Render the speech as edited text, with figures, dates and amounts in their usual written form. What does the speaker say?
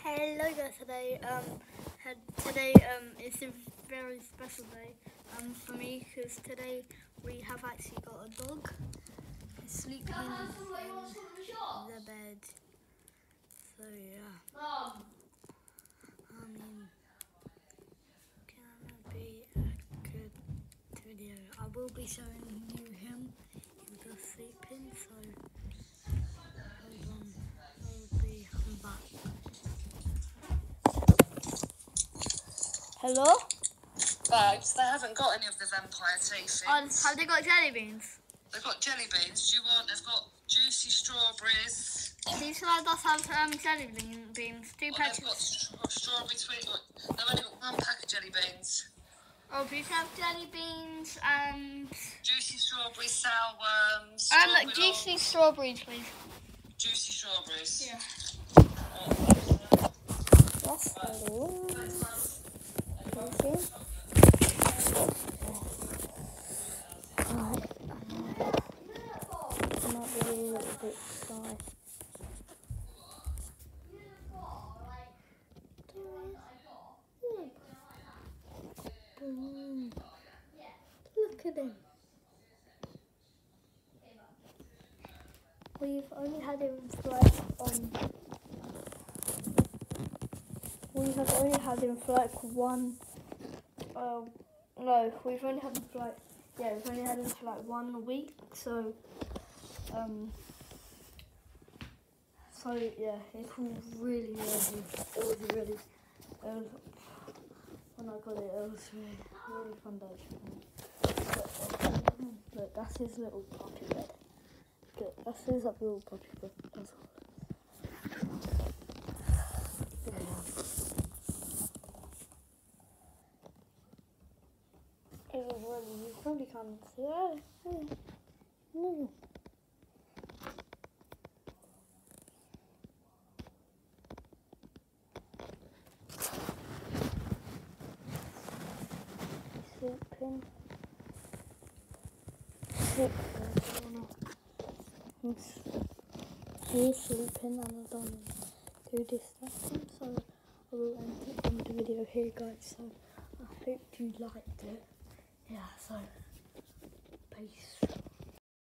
Hello guys, today is a very special day for me because today we have actually got a dog. He's sleeping in the bed. So yeah. I mean, gonna be a good video. I will be showing you him. He's just sleeping, so hold on. I'm back. Hello? Babes, they haven't got any of the vampire teeth. Have they got jelly beans? They've got jelly beans. Do you want? They've got juicy strawberries. These ones have jelly beans. Two packets. They've got strawberry tweet. They've only got one pack of jelly beans. Oh, these have jelly beans and Juicy strawberries, sour worms. juicy strawberries, please. Juicy strawberries. Yeah. That's hello. I might be a little bit shy. Look at him. We've only had him for we've only had him for like 1 week, so yeah, it's really when I got it was really fun day. Look, that's his little puppy bed. Look, that's his little puppy bed. That's all. You probably can't see it. No. Sleeping. He's sleeping and I don't want to distract him, so I will end the video here, guys. So I hope you liked it. Yeah, so peace.